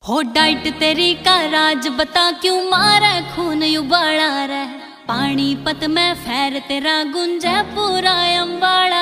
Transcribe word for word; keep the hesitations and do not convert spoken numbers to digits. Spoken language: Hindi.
हो डाइट तेरी का राज बता क्यों मारे खून उबाला रे। पानीपत में फैर तेरा गुंजे पूरा अम्बाड़ा।